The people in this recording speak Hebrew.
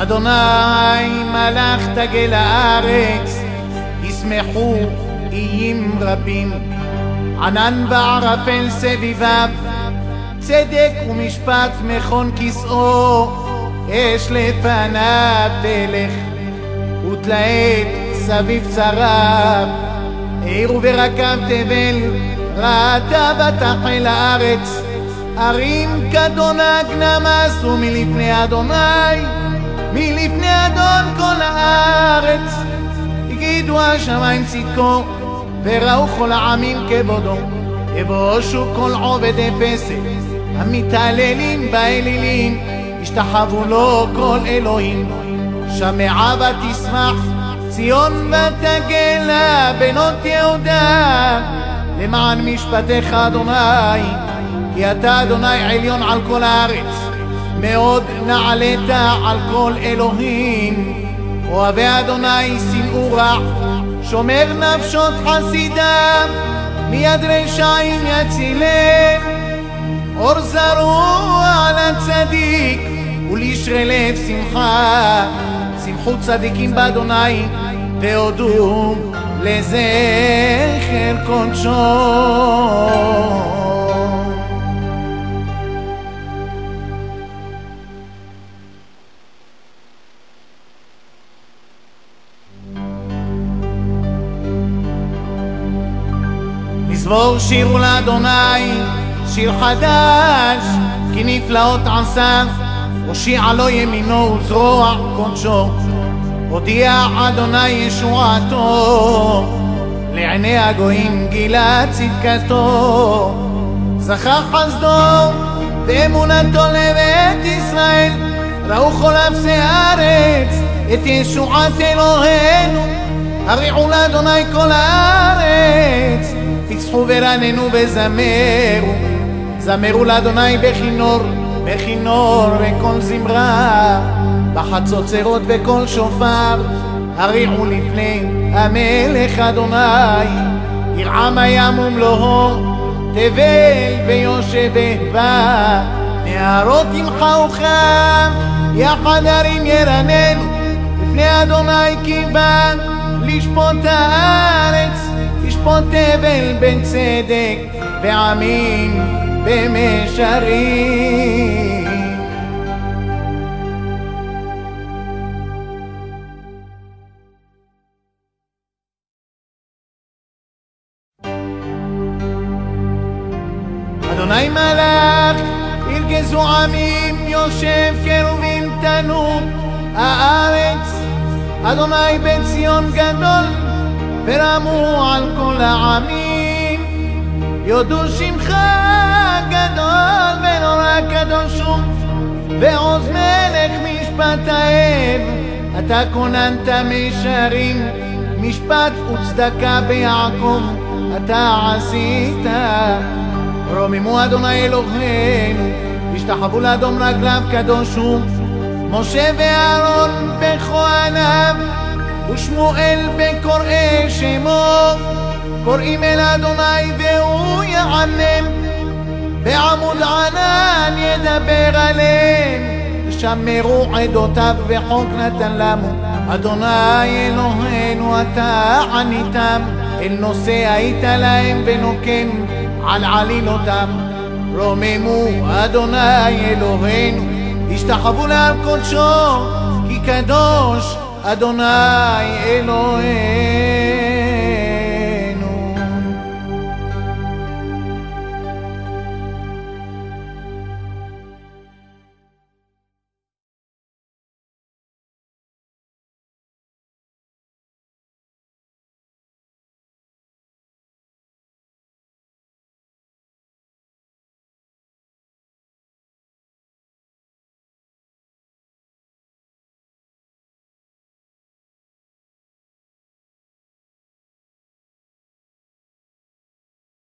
אדוני מלך תגל הארץ, ישמחו איים רבים. ענן וערפל סביביו, צדק ומשפט מכון כסאו. אש לפניו תלך ותלעת סביב צריו. עיר וברקב תבל ראתה ותחל הארץ. ערים כדונג נמסו מלפני אדוני, מלפני אדון כל הארץ. הגידו השמיים צדקו וראו כל העמים כבודו. יבושו כל עובדי פסל המתעללים באלילים, השתחוו לו כל אלוהים. שמעה ותשמח ציון ותגלה בנות יהודה, למען משפטיך אדוני, כי אתה אדוני עליון על כל הארץ. מאוד נעלית על כל אלוהים. אוהבי אדוני שנאו רע, שומר נפשות חסידיו, מיד רשעים יצילם. אור זרוע על הצדיק ולישרי לב שמחה. שמחו צדיקים באדוני והודו לזכר קודשו. מזמור שירו לאדוני שיר חדש, כי נפלאות עשה. הושיע לו ימינו וזרוע קודשו. הודיע אדוני ישועתו, לעיני הגויים גילה צדקתו. זכה חסדו ואמונתו לבית ישראל, ראו כל אפסי הארץ את ישועת אלוהינו. הריעו לאדוני כל הארץ, פצחו ורננו וזמרו. זמרו לאדוני בכינור, בכינור וכל זמרה, בחצוצרות וכל שופר. הריעו לפני המלך אדוני, ירעם הים ומלואו, תבל ויושביה. נהרות ימחאו חם, יחד הרים ירננו, לפני אדוני כי בא לשפוט הארץ. ישפוט תבל בין צדק ועמים במישרים. אדוני מלך ירגזו עמים, יושב קרובים תנו הארץ. אדוני בציון גדול ורמו על כל העמים. יודו שמך גדול ונורא קדוש הוא, ועוז מלך משפט האב. אתה כוננת מישרים, משפט וצדקה ביעקב אתה עשית. רוממו אדוני אלוהינו, השתחוו לאדום רגליו קדוש הוא. משה ואהרון בכהניו, ושמואל בקוראי שמו. קוראים אל אדוני והוא יענם, בעמוד ענן ידבר עליהם. ושמרו עדותיו וחוק נתן לנו. אדוני אלוהינו אתה עניתם, אל נושא היית להם ונוקם על עלילותם. רוממו אדוני אלוהינו, השתחוו לעל קודשו, כי קדוש אדוני אלוהינו.